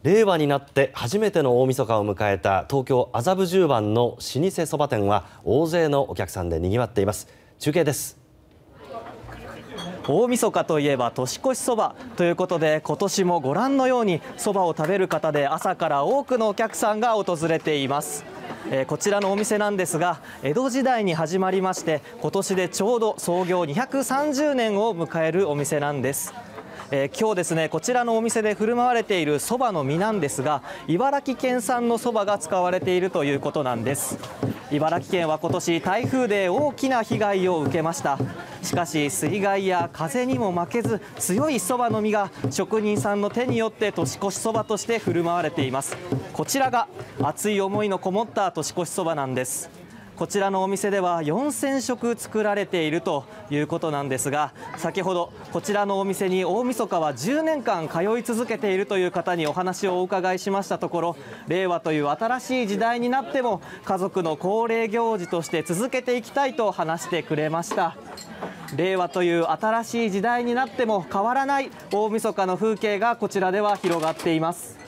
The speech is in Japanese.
令和になって初めての大晦日を迎えた東京麻布十番の老舗そば店は大勢のお客さんで賑わっています。中継です。 大晦日といえば年越しそばということで、今年もご覧のようにそばを食べる方で朝から多くのお客さんが訪れています。こちらのお店なんですが、江戸時代に始まりまして、今年でちょうど創業230年を迎えるお店なんです。今日ですね、こちらのお店で振る舞われているそばの実なんですが、茨城県産のそばが使われているということなんです。茨城県は今年台風で大きな被害を受けました。しかし水害や風にも負けず、強いそばの実が職人さんの手によって年越しそばとして振る舞われています。こちらが熱い思いのこもった年越しそばなんです。こちらのお店では4000食作られているということなんですが、先ほどこちらのお店に大晦日は10年間通い続けているという方にお話をお伺いしましたところ、令和という新しい時代になっても家族の恒例行事として続けていきたいと話してくれました。令和という新しい時代になっても変わらない大晦日の風景がこちらでは広がっています。